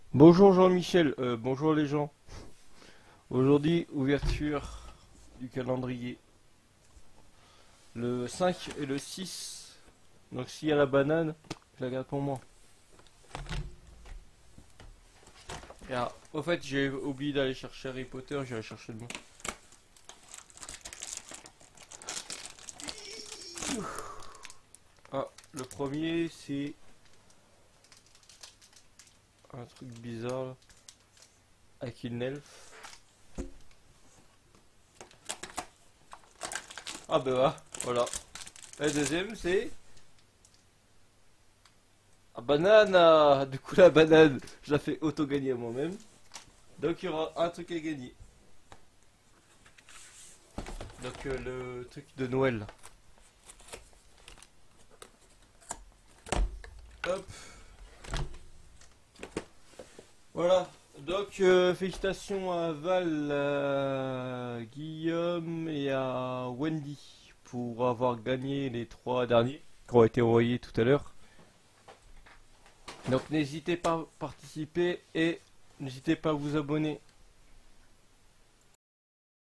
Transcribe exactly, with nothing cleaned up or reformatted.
Bonjour Jean-Michel, euh, bonjour les gens. Aujourd'hui, ouverture du calendrier. Le cinq et le six. Donc s'il y a la banane, je la garde pour moi. Et ah, au fait, j'ai oublié d'aller chercher Harry Potter, j'irai chercher le mien. Ah, le premier, c'est un truc bizarre là, avec une elfe. Ah bah voilà. Le deuxième, c'est ah, banane. ah, Du coup, la banane, je la fais auto-gagner à moi-même. Donc il y aura un truc à gagner. Donc euh, le truc de Noël. Hop. Voilà. Donc euh, félicitations à Val, à Guillaume et à Wendy pour avoir gagné les trois derniers qui ont été envoyés tout à l'heure. Donc n'hésitez pas à participer et n'hésitez pas à vous abonner.